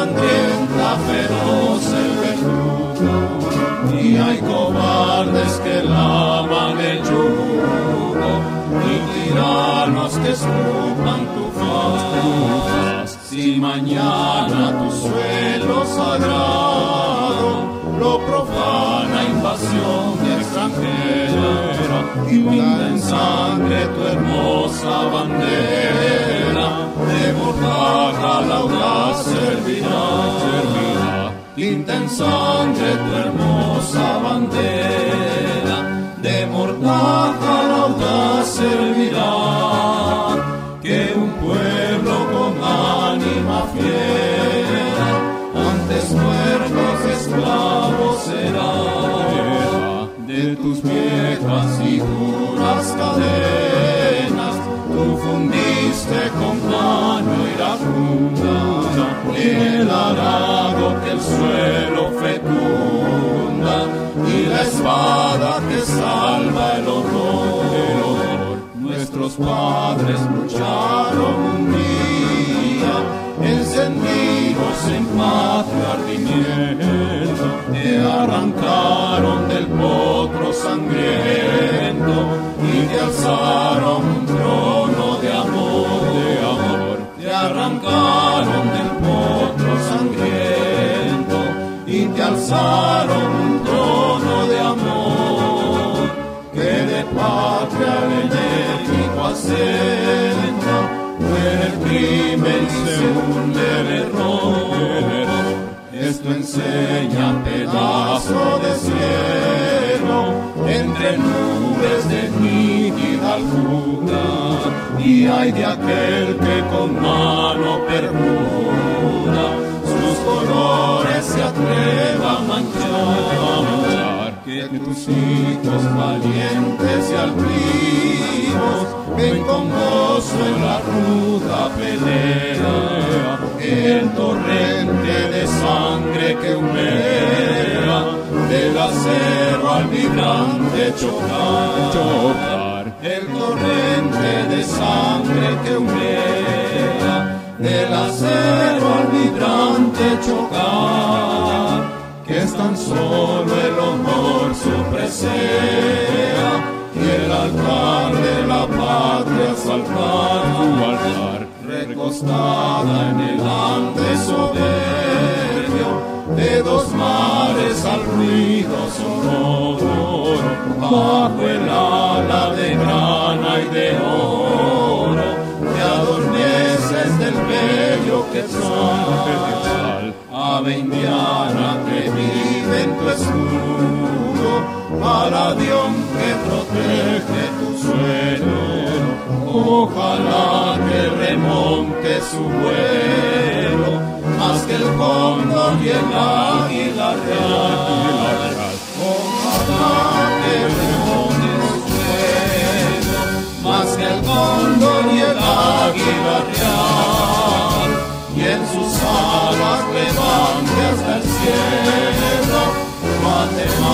sangrienta, feroz el verdugo, y hay cobardes que lavan el yugo, y tiranos que escupan tu faz. Si mañana tu suelo sagrado lo profana invasión extranjera, y pinta en sangre tu hermosa bandera, de mortaja la audaz servirá. Pinta en sangre tu hermosa bandera, de mortaja la audaz servirá. Que un pueblo con ánima fiera, antes muertos esclavos será. De tus viejas y duras cadenas, tú fundiste con mano iracunda el arado que el suelo fecunda, y la espada que salva el horror. Nuestros padres lucharon un día, encendidos en patrio ardimiento, te arrancaron del potro sangriento, y te alzaron un trono de amor, te arrancaron del potro sangriento, y te alzaron un trono de amor, que de patria enemigo acento, muere el crimen y se hunde el error. Esto enseña pedazo de cielo, entre nubes de nítida altura, y hay de aquel que con mano perjura sus colores se atreva a manchar. Que tus hijos valientes y altivos ven con gozo en la ruda pelea, el torrente de sangre que humea, del acero al vibrante chocar. El torrente de sangre que humea, del acero al vibrante chocar, que es tan solo el honor su presea, y el altar de la patria salvar tu altar, recostada en el ande soberbio, de dos mares al ruido sonoro, bajo el ala de grana y de oro, te adormeces del bello quetzal, ave indiana que vive en tu escudo, paladión que protege tu suelo. Ojalá que remonte su vuelo, más que el cóndor y el águila real. Ojalá que remonte su vuelo, más que el cóndor y el águila real, y en sus alas levante hasta el cielo Guatemala.